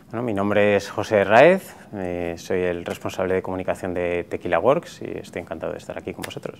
Bueno, mi nombre es José Raez, soy el responsable de comunicación de Tequila Works y estoy encantado de estar aquí con vosotros.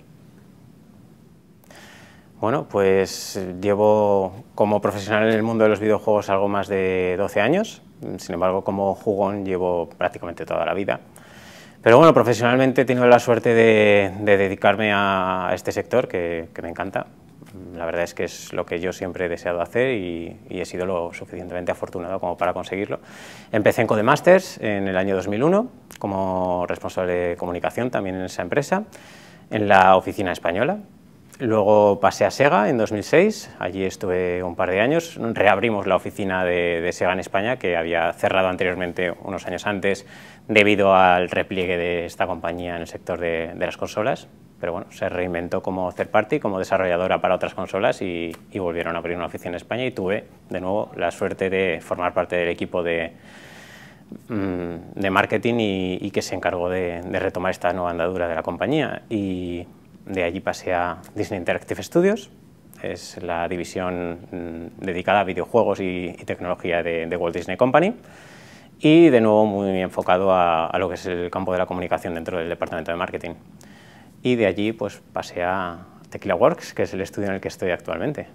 Bueno, pues llevo como profesional en el mundo de los videojuegos algo más de 12 años, sin embargo como jugón llevo prácticamente toda la vida. Pero bueno, profesionalmente he tenido la suerte de dedicarme a este sector que me encanta. La verdad es que es lo que yo siempre he deseado hacer y he sido lo suficientemente afortunado como para conseguirlo. Empecé en Codemasters en el año 2001 como responsable de comunicación también en esa empresa, en la oficina española. Luego pasé a Sega en 2006, allí estuve un par de años, reabrimos la oficina de Sega en España, que había cerrado anteriormente unos años antes debido al repliegue de esta compañía en el sector de las consolas, pero bueno, se reinventó como third party, como desarrolladora para otras consolas y volvieron a abrir una oficina en España y tuve de nuevo la suerte de formar parte del equipo de marketing y que se encargó de retomar esta nueva andadura de la compañía. Y de allí pasé a Disney Interactive Studios, es la división dedicada a videojuegos y tecnología de Walt Disney Company, y de nuevo muy enfocado a lo que es el campo de la comunicación dentro del departamento de marketing. Y de allí pues pasé a Tequila Works, que es el estudio en el que estoy actualmente.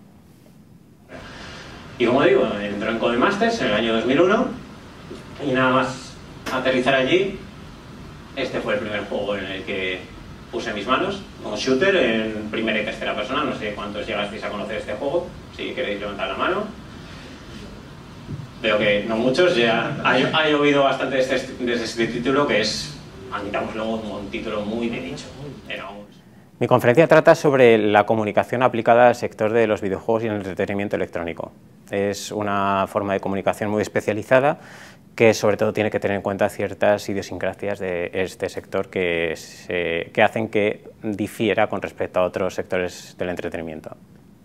Y como digo, entró en Codemasters en el año 2001 y nada más aterrizar allí, este fue el primer juego en el que puse mis manos, como shooter en primera y tercera persona. No sé cuántos llegasteis a conocer este juego, si queréis levantar la mano. Veo que no muchos, ya ha llovido bastante desde este título, que es, admitamos luego, un título muy de nicho. Mi conferencia trata sobre la comunicación aplicada al sector de los videojuegos y el entretenimiento electrónico. Es una forma de comunicación muy especializada que sobre todo tiene que tener en cuenta ciertas idiosincrasias de este sector que hacen que difiera con respecto a otros sectores del entretenimiento.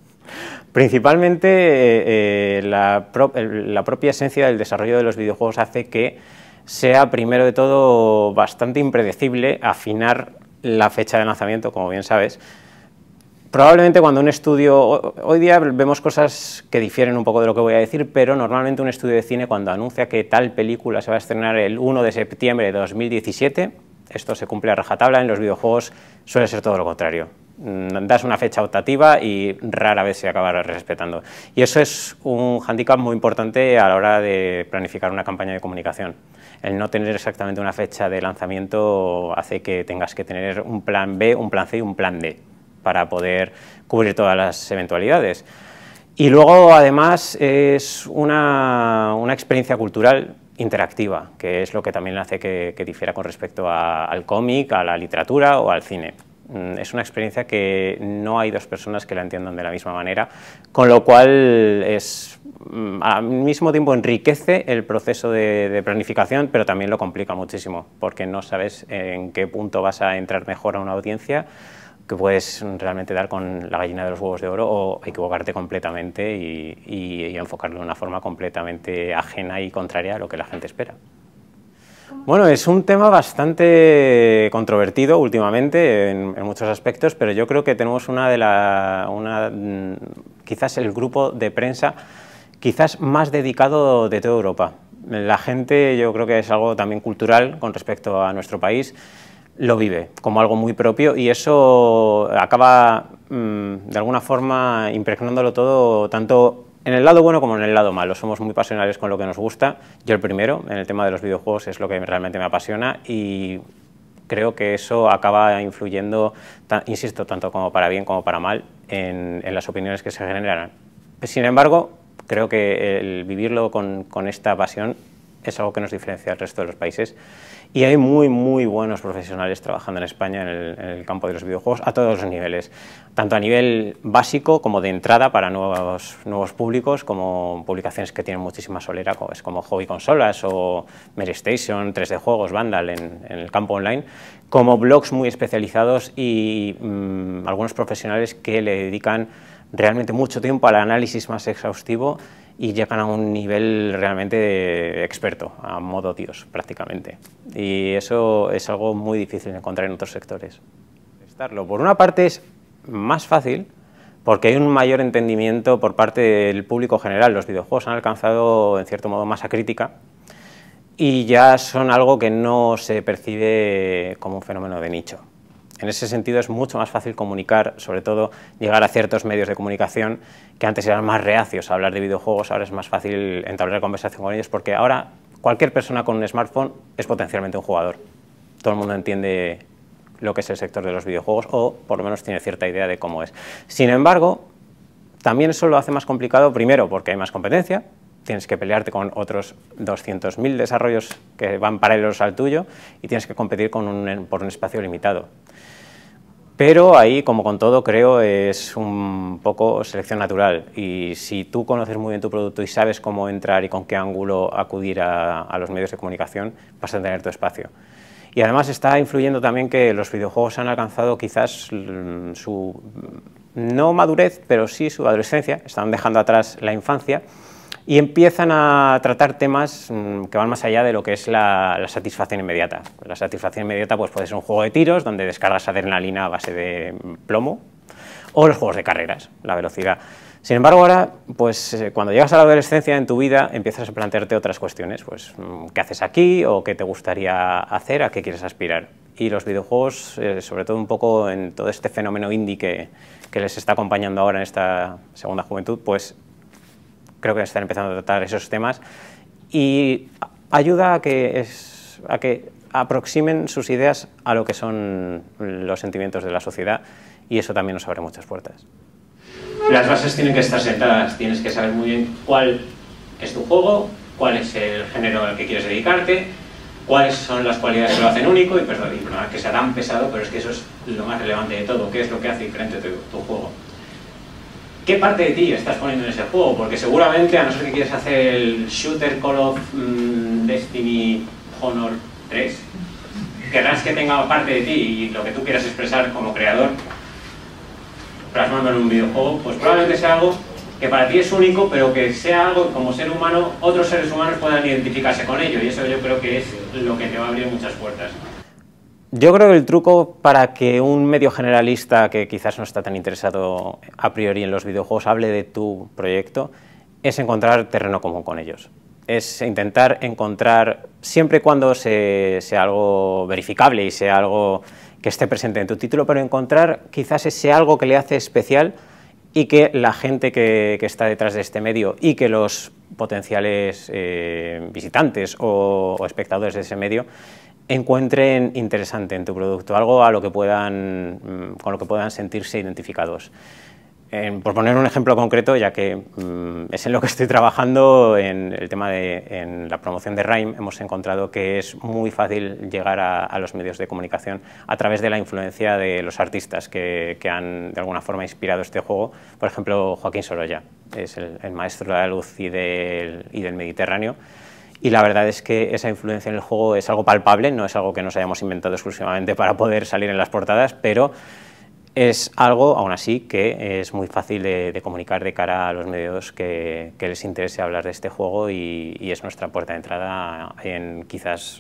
Principalmente la propia esencia del desarrollo de los videojuegos hace que sea primero de todo bastante impredecible afinar la fecha de lanzamiento, como bien sabes. Probablemente cuando un estudio, hoy día vemos cosas que difieren un poco de lo que voy a decir, pero normalmente un estudio de cine cuando anuncia que tal película se va a estrenar el 1 de septiembre de 2017, esto se cumple a rajatabla. En los videojuegos suele ser todo lo contrario. Das una fecha optativa y rara vez se acaba respetando. Y eso es un hándicap muy importante a la hora de planificar una campaña de comunicación. El no tener exactamente una fecha de lanzamiento hace que tengas que tener un plan B, un plan C y un plan D para poder cubrir todas las eventualidades. Y luego, además, es una experiencia cultural interactiva, que es lo que también hace que difiera con respecto al cómic, a la literatura o al cine. Es una experiencia que no hay dos personas que la entiendan de la misma manera, con lo cual al mismo tiempo enriquece el proceso de planificación, pero también lo complica muchísimo, porque no sabes en qué punto vas a entrar mejor a una audiencia, que puedes realmente dar con la gallina de los huevos de oro o equivocarte completamente y enfocarlo de una forma completamente ajena y contraria a lo que la gente espera. Bueno, es un tema bastante controvertido últimamente en muchos aspectos, pero yo creo que tenemos quizás el grupo de prensa quizás más dedicado de toda Europa. La gente, yo creo que es algo también cultural con respecto a nuestro país, lo vive como algo muy propio y eso acaba de alguna forma impregnándolo todo, tanto en el lado bueno como en el lado malo. Somos muy pasionales con lo que nos gusta, yo el primero, en el tema de los videojuegos es lo que realmente me apasiona y creo que eso acaba influyendo, insisto, tanto como para bien como para mal en las opiniones que se generan. Sin embargo, creo que el vivirlo con esta pasión es algo que nos diferencia del resto de los países y hay muy buenos profesionales trabajando en España en el campo de los videojuegos a todos los niveles, tanto a nivel básico como de entrada para nuevos públicos, como publicaciones que tienen muchísima solera, como Hobby Consolas o Meristation, 3D Juegos, Vandal en el campo online, como blogs muy especializados y algunos profesionales que le dedican realmente mucho tiempo al análisis más exhaustivo y llegan a un nivel realmente experto, a modo Dios prácticamente. Y eso es algo muy difícil de encontrar en otros sectores. Por una parte es más fácil porque hay un mayor entendimiento por parte del público general. Los videojuegos han alcanzado en cierto modo masa crítica y ya son algo que no se percibe como un fenómeno de nicho. En ese sentido es mucho más fácil comunicar, sobre todo llegar a ciertos medios de comunicación que antes eran más reacios a hablar de videojuegos, ahora es más fácil entablar conversación con ellos porque ahora cualquier persona con un smartphone es potencialmente un jugador. Todo el mundo entiende lo que es el sector de los videojuegos o por lo menos tiene cierta idea de cómo es. Sin embargo, también eso lo hace más complicado, primero porque hay más competencia, tienes que pelearte con otros 200.000 desarrollos que van paralelos al tuyo y tienes que competir por un espacio limitado. Pero ahí, como con todo, creo, es un poco selección natural y si tú conoces muy bien tu producto y sabes cómo entrar y con qué ángulo acudir a los medios de comunicación, vas a tener tu espacio. Y además está influyendo también que los videojuegos han alcanzado quizás su, no madurez, pero sí su adolescencia, están dejando atrás la infancia y empiezan a tratar temas que van más allá de lo que es la satisfacción inmediata. La satisfacción inmediata pues, puede ser un juego de tiros donde descargas adrenalina a base de plomo o los juegos de carreras, la velocidad. Sin embargo, ahora, pues, cuando llegas a la adolescencia en tu vida, empiezas a plantearte otras cuestiones, pues, ¿qué haces aquí o qué te gustaría hacer, a qué quieres aspirar? Y los videojuegos, sobre todo un poco en todo este fenómeno indie que les está acompañando ahora en esta segunda juventud, pues creo que están empezando a tratar esos temas y ayuda a que aproximen sus ideas a lo que son los sentimientos de la sociedad y eso también nos abre muchas puertas. Las bases tienen que estar sentadas, tienes que saber muy bien cuál es tu juego, cuál es el género al que quieres dedicarte, cuáles son las cualidades que lo hacen único y perdón, que sea tan pesado, pero es que eso es lo más relevante de todo, qué es lo que hace diferente tu juego. ¿Qué parte de ti estás poniendo en ese juego? Porque seguramente, a no ser que quieras hacer el shooter Call of Destiny Honor 3, querrás que tenga parte de ti y lo que tú quieras expresar como creador, plasmando en un videojuego, pues probablemente sea algo que para ti es único, pero que sea algo que como ser humano, otros seres humanos puedan identificarse con ello, y eso yo creo que es lo que te va a abrir muchas puertas. Yo creo que el truco para que un medio generalista que quizás no está tan interesado a priori en los videojuegos hable de tu proyecto es encontrar terreno común con ellos. Es intentar encontrar, siempre y cuando sea algo verificable y sea algo que esté presente en tu título, pero encontrar quizás ese algo que le hace especial y que la gente que está detrás de este medio y que los potenciales visitantes o espectadores de ese medio encuentren interesante en tu producto, algo a lo que con lo que puedan sentirse identificados. Por poner un ejemplo concreto, ya que es en lo que estoy trabajando, en el tema en la promoción de Rime, hemos encontrado que es muy fácil llegar a los medios de comunicación a través de la influencia de los artistas que han de alguna forma inspirado este juego. Por ejemplo, Joaquín Sorolla, es el maestro de la luz y del Mediterráneo. Y la verdad es que esa influencia en el juego es algo palpable, no es algo que nos hayamos inventado exclusivamente para poder salir en las portadas, pero es algo, aún así, que es muy fácil de comunicar de cara a los medios que les interese hablar de este juego y es nuestra puerta de entrada en quizás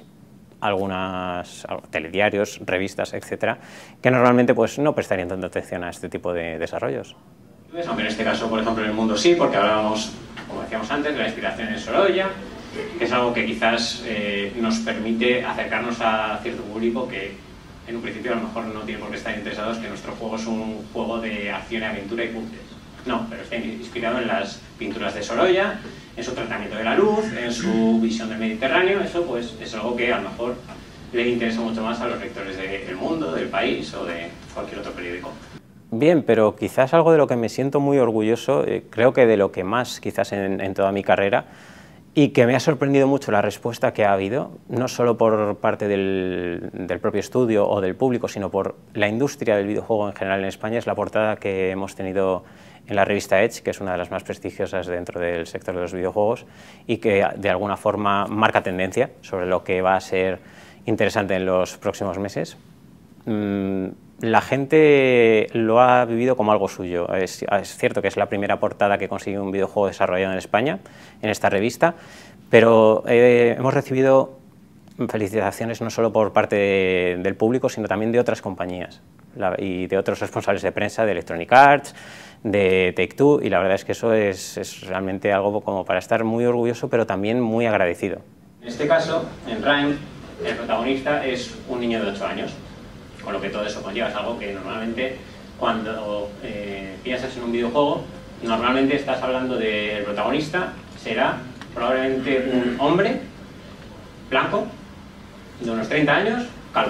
algunos telediarios, revistas, etcétera, que normalmente pues, no prestarían tanta atención a este tipo de desarrollos. Aunque en este caso, por ejemplo, en el mundo sí, porque hablábamos, como decíamos antes, de la inspiración en Sorolla, que es algo que quizás nos permite acercarnos a cierto público que en un principio a lo mejor no tiene por qué estar interesados que nuestro juego es un juego de acción y aventura y puzzles. No, pero está inspirado en las pinturas de Sorolla, en su tratamiento de la luz, en su visión del Mediterráneo. Eso pues es algo que a lo mejor le interesa mucho más a los lectores del Mundo, del País o de cualquier otro periódico. Bien, pero quizás algo de lo que me siento muy orgulloso, creo que de lo que más quizás en toda mi carrera, y que me ha sorprendido mucho la respuesta que ha habido, no solo por parte del propio estudio o del público, sino por la industria del videojuego en general en España, es la portada que hemos tenido en la revista Edge, que es una de las más prestigiosas dentro del sector de los videojuegos y que de alguna forma marca tendencia sobre lo que va a ser interesante en los próximos meses. La gente lo ha vivido como algo suyo. Es cierto que es la primera portada que consigue un videojuego desarrollado en España, en esta revista, pero hemos recibido felicitaciones no solo por parte del público, sino también de otras compañías y de otros responsables de prensa, de Electronic Arts, de Take-Two, y la verdad es que eso es realmente algo como para estar muy orgulloso, pero también muy agradecido. En este caso, en Rime, el protagonista es un niño de 8 años, con lo que todo eso conlleva. Es algo que normalmente cuando piensas en un videojuego, normalmente estás hablando del protagonista, será probablemente un hombre blanco, de unos 30 años, calvo.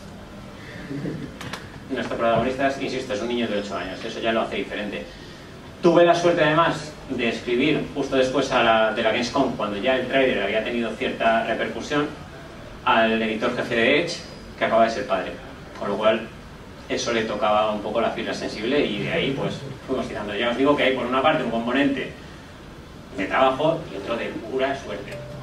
Nuestro protagonista, insisto, es un niño de 8 años, eso ya lo hace diferente. Tuve la suerte además de escribir justo después de la Gamescom, cuando ya el trailer había tenido cierta repercusión, al editor jefe de Edge, que acaba de ser padre, con lo cual eso le tocaba un poco la fibra sensible y de ahí pues fuimos tirando. Ya os digo que hay por una parte un componente de trabajo y otro de pura suerte.